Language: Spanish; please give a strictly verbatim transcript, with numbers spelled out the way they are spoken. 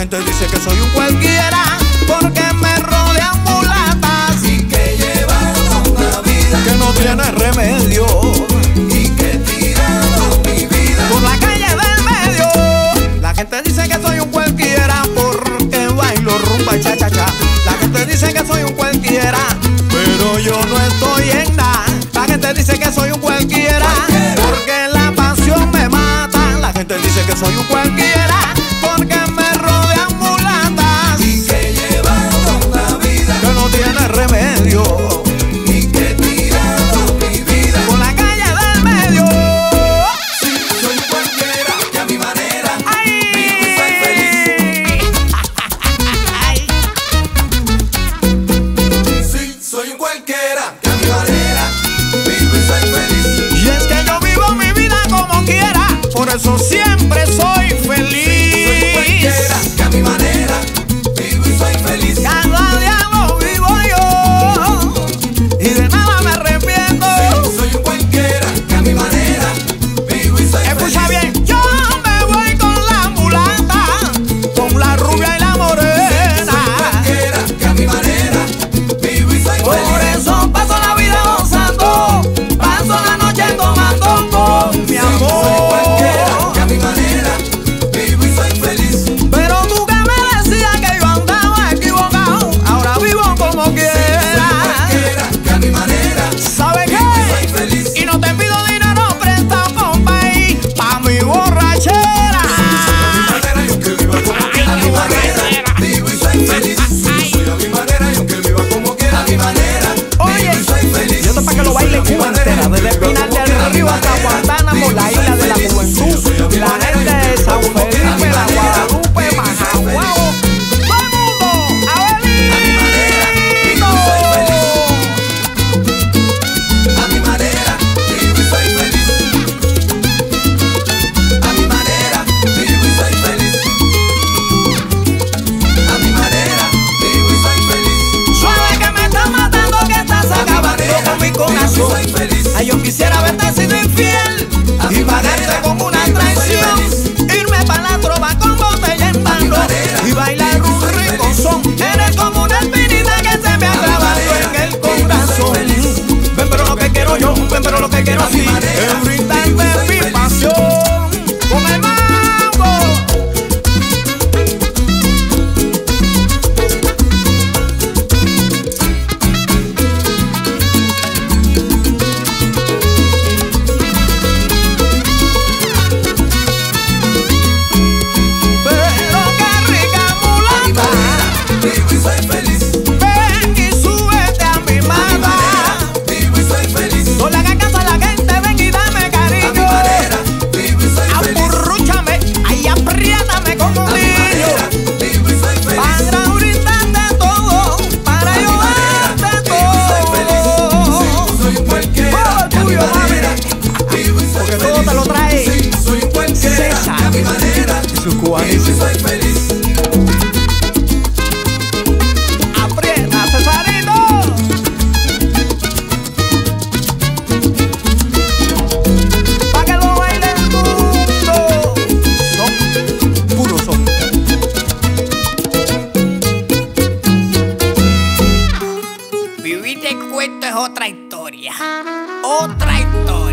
gente dice que soy un cualquiera porque me rodean mulatas y que llevan una vida que no tiene remedio y que tiraron mi vida por la calle del medio. La gente dice que soy un cualquiera porque bailo rumba y cha cha cha. La gente dice que soy un cualquiera, pero yo no estoy en nada. La gente dice que soy un cualquiera porque la pasión me mata. La gente dice que soy un cualquiera porque me rodean mulatas y que llevan una vida que no tiene remedio y que tiraron mi vida por la calle del medio. Sí, soy cualquiera que a mi manera ¡Ay! vivo y soy feliz. ¡Ay! Sí, soy un cualquiera que a mi manera vivo y soy feliz. Y es que yo vivo mi vida como quiera, por eso siempre soy feliz. Soy cualquiera que a mi manera vivo y soy feliz. Cada día lo vivo yo y de nada me arrepiento. Sí, soy un cualquiera que a mi manera vivo y soy Escucha feliz. bien, yo me voy con la mulata, con la rubia y la morena. Soy cualquiera que a mi manera vivo y soy Por feliz. eso paso la vida gozando, paso la noche tomando con mi Soy cualquiera amor. que a mi manera vivo y soy feliz. Pero tú que me decías que yo andaba equivocado, ahora vivo como Soy quiera. cualquiera que a mi manera ¿Sabes vivo y soy qué? feliz. Y no te pido dinero prestado, compay, pa' mi borrachera. A mi manera y aunque viva como quiera, a mi manera vivo y soy feliz. Soy a mi manera y aunque viva como quiera, a mi manera Oye, vivo y soy feliz. y esto es pa' que lo baile Cuba entera, desde Espinal del Río hasta Guantánamo, la isla de la juventud, y la gente de San Felipe, la Guadalupe, Majaguao. ¡Todo el mundo! ¡A A mi manera vivo y soy feliz. A mi manera vivo y soy feliz. A mi manera vivo y soy feliz. A mi manera vivo y soy feliz. Suave que me estás matando, que estás acabando con mi corazón. Soy feliz. Ay, yo quisiera verte sido infiel A y mi pagarte manera, con una vivo y soy traición. feliz. Irme pa' la trova con botella en mano manera, y bailar vivo y un soy rico feliz. son. Eres como una espinita que se me ha A mi clavado manera, en el vivo y soy corazón. feliz. Ven pero lo que quiero yo, ven pero lo que quiero A mi sí manera, es vivo y brindarte soy mi feliz. pasión con el mambo. Pero qué rica A mi mulata. manera vivo y soy feliz. Ven y súbete a mi A mi mata. manera vivo y soy feliz. No le hagas caso a la gente, ven y dame A mi cariño. manera vivo y soy feliz. Apurrúchame, ahí apriétame como un A mi niño. manera vivo y soy feliz. Para brindarte todo, para A mi manera ayudarte vivo y soy feliz. todo. Sí, soy un cualquiera Todo que a mi tuyo, manera vivo y soy Porque feliz. todo te lo trae Sí, soy un cualquiera César. que a mi manera Y sus vivo y cubanísimos. soy feliz. Aprieta, Cesarito. Pa' que lo baile el mundo. Son, puro son. Vivir de cuento es otra historia. Otra historia.